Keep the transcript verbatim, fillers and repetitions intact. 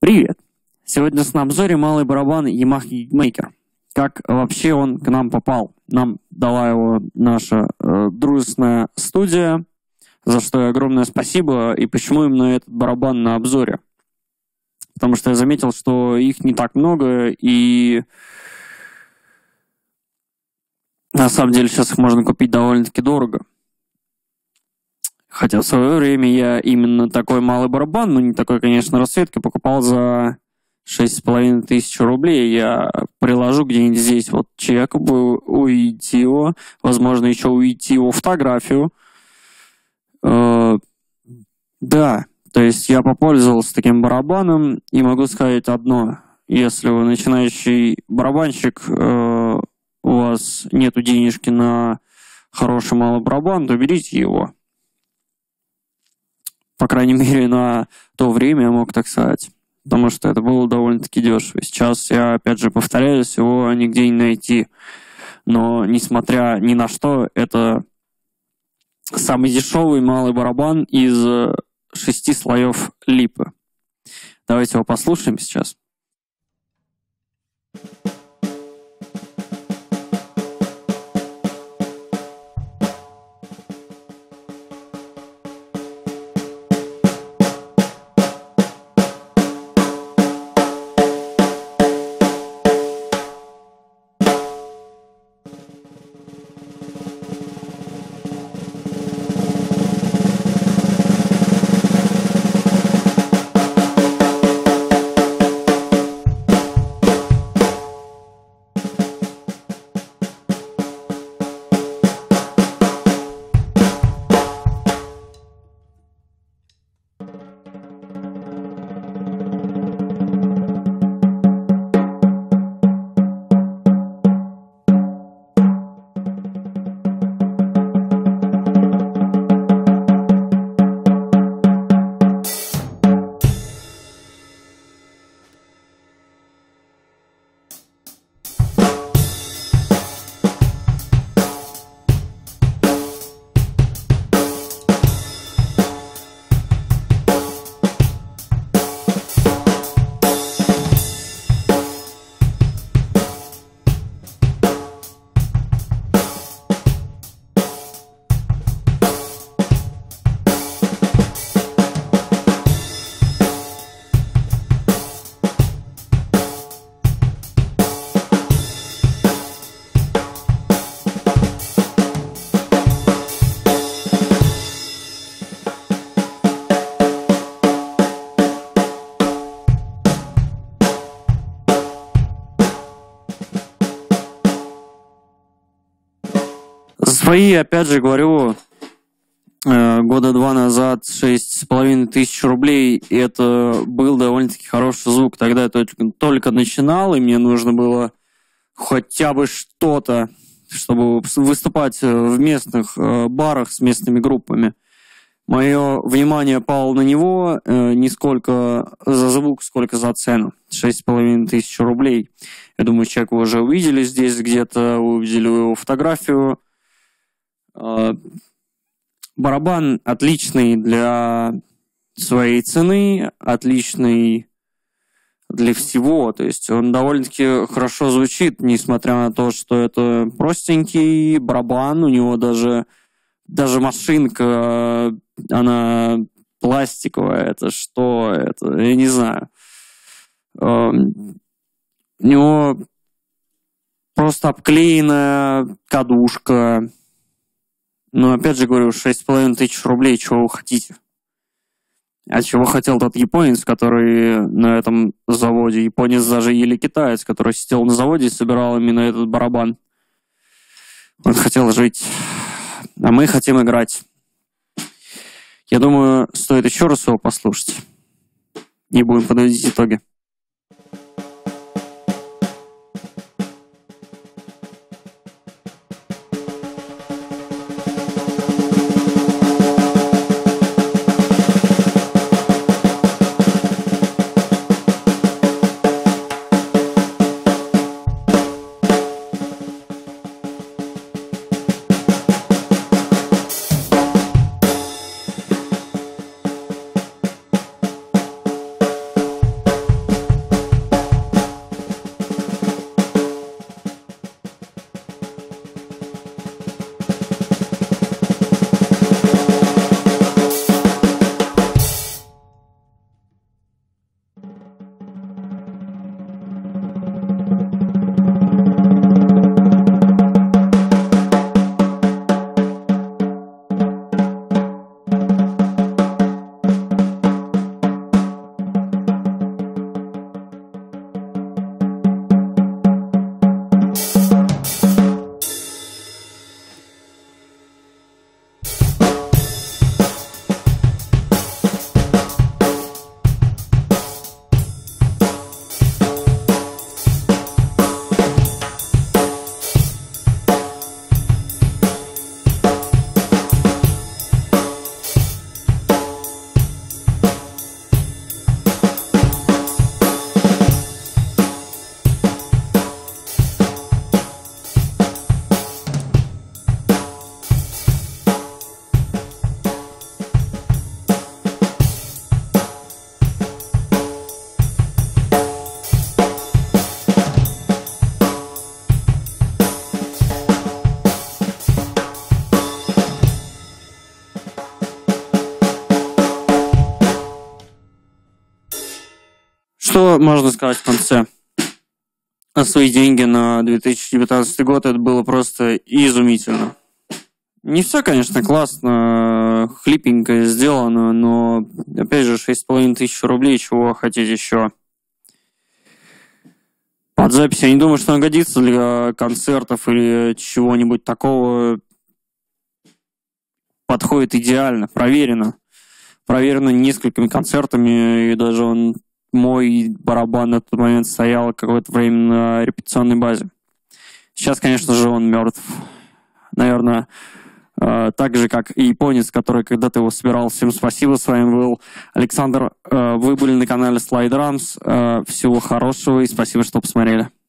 Привет! Сегодня на обзоре малый барабан Yamaha Gigmaker. Как вообще он к нам попал? Нам дала его наша э, дружественная студия, за что огромное спасибо. И почему именно этот барабан на обзоре? Потому что я заметил, что их не так много, и на самом деле сейчас их можно купить довольно-таки дорого. Хотя в свое время я именно такой малый барабан, но не такой, конечно, расцветки, покупал за шесть с половиной тысяч рублей. Я приложу где-нибудь здесь вот чек, увидите его, возможно, еще увидите его фотографию. Э, да, то есть я попользовался таким барабаном и могу сказать одно. Если вы начинающий барабанщик, э, у вас нету денежки на хороший малый барабан, то берите его. По крайней мере, на то время я мог так сказать. Потому что это было довольно-таки дешево. Сейчас я, опять же, повторяюсь, его нигде не найти. Но, несмотря ни на что, это самый дешевый малый барабан из шести слоев липы. Давайте его послушаем сейчас. Свои, опять же, говорю, года два назад шесть с половиной тысяч рублей, и это был довольно-таки хороший звук. Тогда я только, только начинал, и мне нужно было хотя бы что-то, чтобы выступать в местных барах с местными группами. Мое внимание пало на него не сколько за звук, сколько за цену. шесть с половиной тысяч рублей. Я думаю, человек вы уже увидели здесь где-то, увидели его фотографию. Барабан отличный для своей цены, отличный для всего. То есть он довольно-таки хорошо звучит, несмотря на то, что это простенький барабан. У него даже, даже машинка, она пластиковая. Это что? Это, я не знаю. У него просто обклеенная кадушка. Но опять же говорю, шесть с половиной тысяч рублей, чего вы хотите? А чего хотел тот японец, который на этом заводе? Японец даже или китаец, который сидел на заводе и собирал именно этот барабан. Он хотел жить. А мы хотим играть. Я думаю, стоит еще раз его послушать. И будем подводить итоги. Что можно сказать в конце? На свои деньги на две тысячи девятнадцатый год это было просто изумительно. Не все, конечно, классно, хлипенько сделано, но, опять же, шесть с половиной тысяч рублей, чего хотеть еще? Под запись, я не думаю, что он годится для концертов или чего-нибудь такого. Подходит идеально, проверено. Проверено несколькими концертами, и даже он, мой барабан на тот момент стоял какое-то время на репетиционной базе. Сейчас, конечно же, он мертв. Наверное, так же, как и японец, который когда-то его собирал. Всем спасибо, с вами был Александр. Вы были на канале Slide Drums. Всего хорошего и спасибо, что посмотрели.